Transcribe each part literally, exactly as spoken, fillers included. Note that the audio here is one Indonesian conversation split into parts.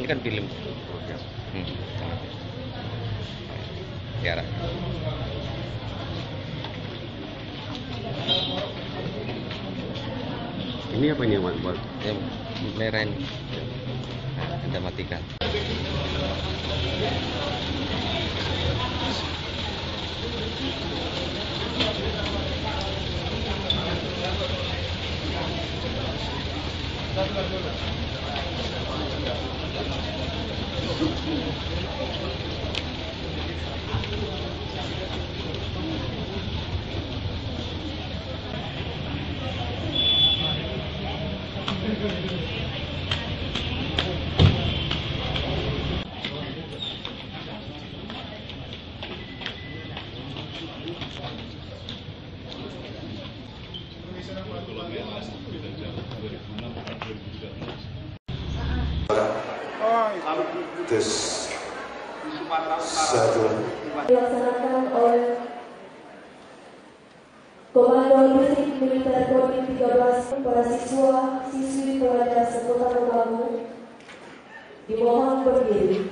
ini kan film program. Hmm. Tiara. Ini apa ini yang buat? Yang merah ini. Nah, Anda matikan. Tes satu dilaksanakan oleh Komando Distrik Militer Kodim tiga belas para siswa siswi pelajar Sekota Robagu dimohon berdiri.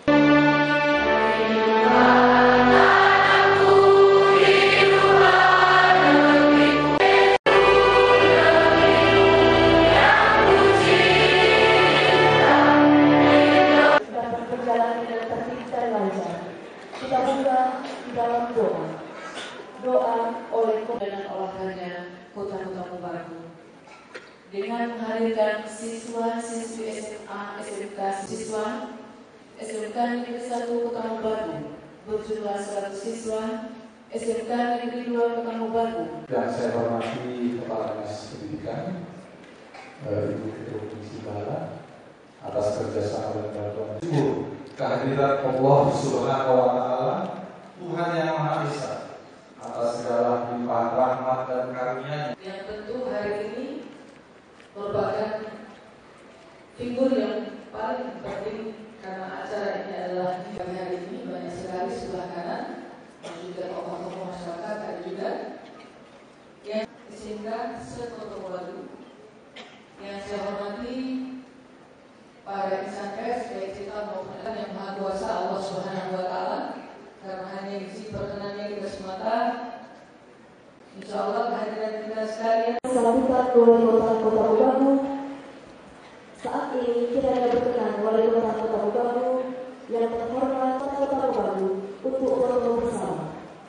Kita buka di dalam doa. Doa oleh Komandan Olahraga Kota Kota Baru dengan menghadirkan siswa-siswi S M A S M K siswa S M K Negeri satu Kota Baru berjumlah seratus siswa, S M K Negeri dua Kota Baru. Dan saya hormati Kepala Dinas Pendidikan, Ibu Ketua Komisi Bala atas kerjasama dan bantuan kehadiran Allah Subhanahu wa Ta'ala, Tuhan yang Maha Esa, atas segala limpahan rahmat dan karunia-Nya. Yang tentu hari ini merupakan figur yang paling penting karena acara ini adalah di hari ini banyak sekali sebelah kanan dan juga tokoh-tokoh masyarakat ada juga yang sehingga Sekota Baru yang saya hormati para insan pers baik kita maupun yang Maha Kuasa Allah Subhanahu wa Ta'ala, karena hanya isi perkenannya kita semata. Insya Allah kehadiran kita sekalian. Sambutan Wali Kota Kota Baru. Saat ini kita ada berkenan Wali Kota Kota Baru yang terhormat Kota Baru untuk foto bersama.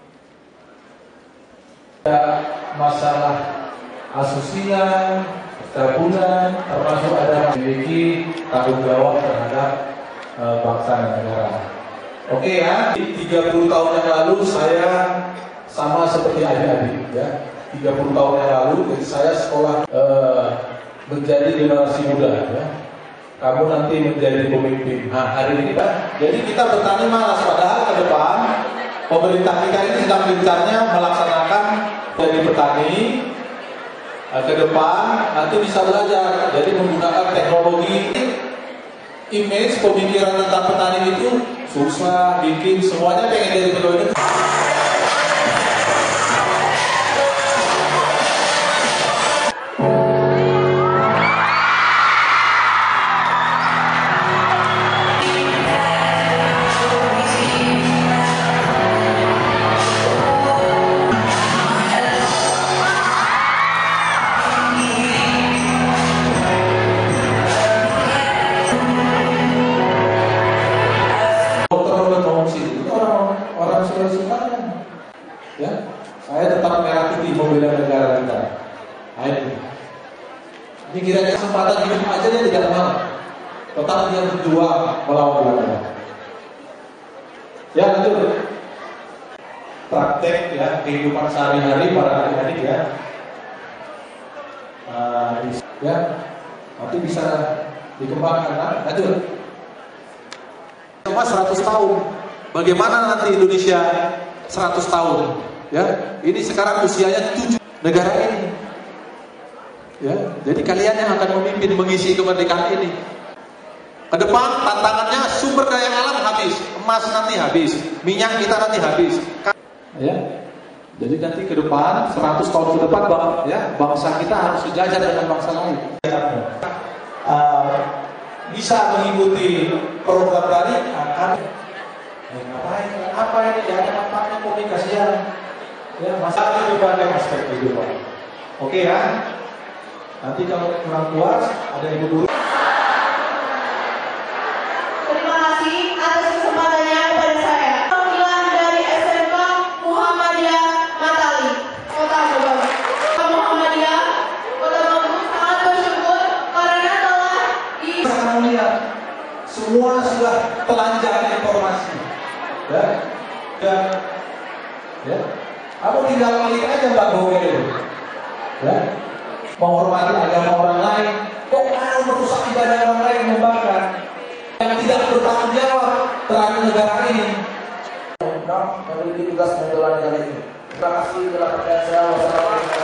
Masalah asusian setiap bulan, termasuk ada memiliki tanggung jawab terhadap e, bangsa dan negara. Oke ya, tiga puluh tahun yang lalu saya sama seperti adik-adik ya. tiga puluh tahun yang lalu jadi saya sekolah e, menjadi generasi muda ya. Kamu nanti menjadi pemimpin. Nah hari ini Pak, jadi kita bertani malas, padahal ke depan pemerintah kita ini sedang gencarnya melaksanakan jadi petani. Ke depan nanti bisa belajar, jadi menggunakan teknologi. Image pemikiran tentang petani itu susah bikin, semuanya pengen jadi pegawai negeri. Ya, saya tetap merah putih membela negara kita. Ayo, ini kira-kira kesempatan hidup aja dia tidak mau. Tetap dia berjuang melawan Belanda. Ya lanjut. Praktek ya kehidupan sehari-hari para adik-adik ya. Nah, ya, nanti bisa dikembangkan. Nah, lanjut. Cuma seratus tahun. Bagaimana nanti Indonesia seratus tahun? Ya, ini sekarang usianya tujuh negara ini. Ya, jadi kalian yang akan memimpin mengisi kemerdekaan ini. Ke depan tantangannya sumber daya alam habis, emas nanti habis, minyak kita nanti habis. Ya, jadi nanti ke depan seratus tahun ke depan, ya, bangsa kita harus sejajar dengan bangsa lain. Uh, bisa mengikuti program tadi akan ya, ngapain? Apa ini? Ya ada manfaatnya komunikasi yang ya masalah di berbagai aspek kehidupan. Oke ya. Nanti kalau kurang puas ada ibu guru. Terima kasih atas kesempatannya kepada saya. Perwakilan dari S M K Muhammadiyah Matali, Kota Bogor. Muhammadiyah Kota Bogor sangat bersyukur karena telah di. Sekarang lihat, semua sudah telanjang informasi, ya, dan ya, kamu tinggal melihat aja Mbak Bowe itu, ya, menghormati agama orang lain, kok mau merusak ibadah orang lain, membakar, yang tidak bertanggung jawab terhadap negara ini. Memiliki tugas mengelola negara ini. Terima kasih telah perhatian saya. Wassalamualaikum.